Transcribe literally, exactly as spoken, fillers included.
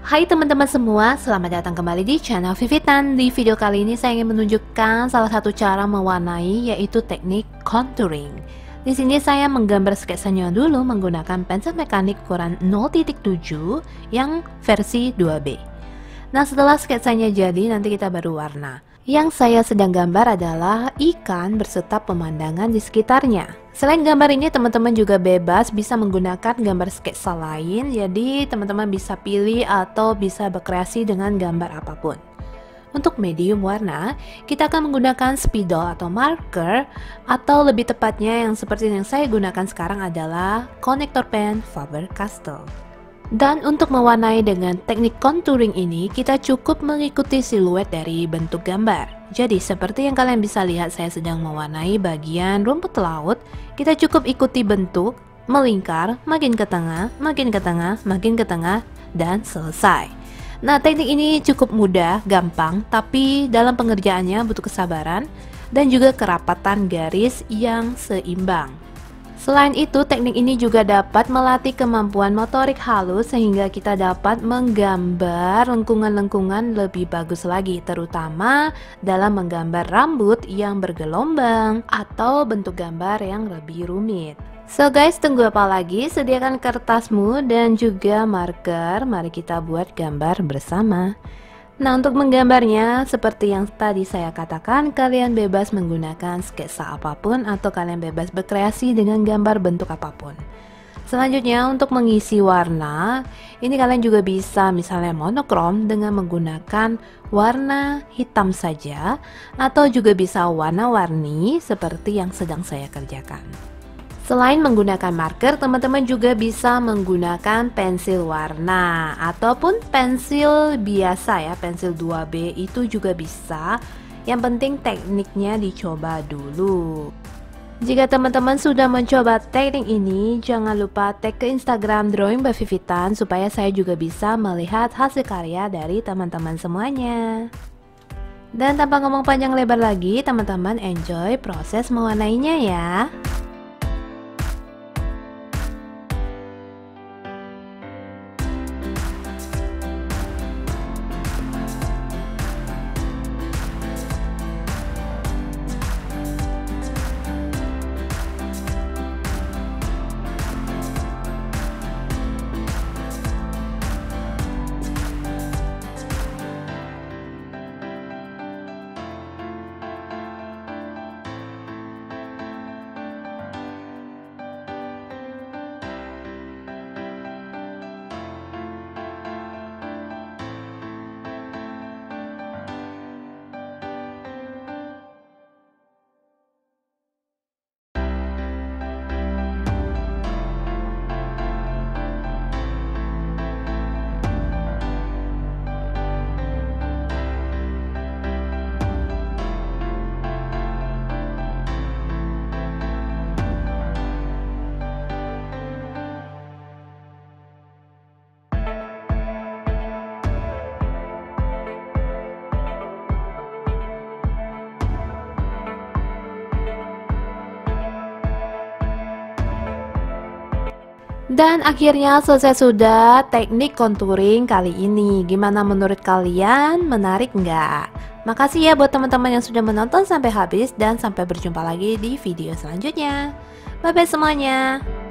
Hai teman-teman semua, selamat datang kembali di channel Vivitan. Di video kali ini saya ingin menunjukkan salah satu cara mewarnai, yaitu teknik contouring. Di sini saya menggambar sketsanya dulu menggunakan pensil mekanik ukuran nol titik tujuh yang versi dua B. Nah, setelah sketsanya jadi, nanti kita baru warna. Yang saya sedang gambar adalah ikan berserta pemandangan di sekitarnya. Selain gambar ini, teman-teman juga bebas bisa menggunakan gambar sketsa lain. Jadi teman-teman bisa pilih atau bisa berkreasi dengan gambar apapun. Untuk medium warna, kita akan menggunakan spidol atau marker, atau lebih tepatnya yang seperti yang saya gunakan sekarang adalah konektor pen Faber-Castell. Dan untuk mewarnai dengan teknik contouring ini, kita cukup mengikuti siluet dari bentuk gambar. Jadi seperti yang kalian bisa lihat, saya sedang mewarnai bagian rumput laut. Kita cukup ikuti bentuk, melingkar, makin ke tengah, makin ke tengah, makin ke tengah, dan selesai. Nah, teknik ini cukup mudah, gampang, tapi dalam pengerjaannya butuh kesabaran dan juga kerapatan garis yang seimbang. Selain itu, teknik ini juga dapat melatih kemampuan motorik halus sehingga kita dapat menggambar lengkungan-lengkungan lebih bagus lagi, terutama dalam menggambar rambut yang bergelombang atau bentuk gambar yang lebih rumit. So guys, tunggu apa lagi? Sediakan kertasmu dan juga marker. Mari kita buat gambar bersama. Nah, untuk menggambarnya seperti yang tadi saya katakan, kalian bebas menggunakan sketsa apapun atau kalian bebas berkreasi dengan gambar bentuk apapun. Selanjutnya, untuk mengisi warna, ini kalian juga bisa misalnya monokrom dengan menggunakan warna hitam saja, atau juga bisa warna-warni seperti yang sedang saya kerjakan. Selain menggunakan marker, teman-teman juga bisa menggunakan pensil warna ataupun pensil biasa ya, pensil dua B itu juga bisa. Yang penting tekniknya dicoba dulu. Jika teman-teman sudah mencoba teknik ini, jangan lupa tag ke Instagram Drawing by Vivitan supaya saya juga bisa melihat hasil karya dari teman-teman semuanya. Dan tanpa ngomong panjang lebar lagi, teman-teman enjoy proses mewarnainya ya. Dan akhirnya selesai sudah teknik contouring kali ini. Gimana menurut kalian? Menarik nggak? Makasih ya buat teman-teman yang sudah menonton sampai habis dan sampai berjumpa lagi di video selanjutnya. Bye bye semuanya.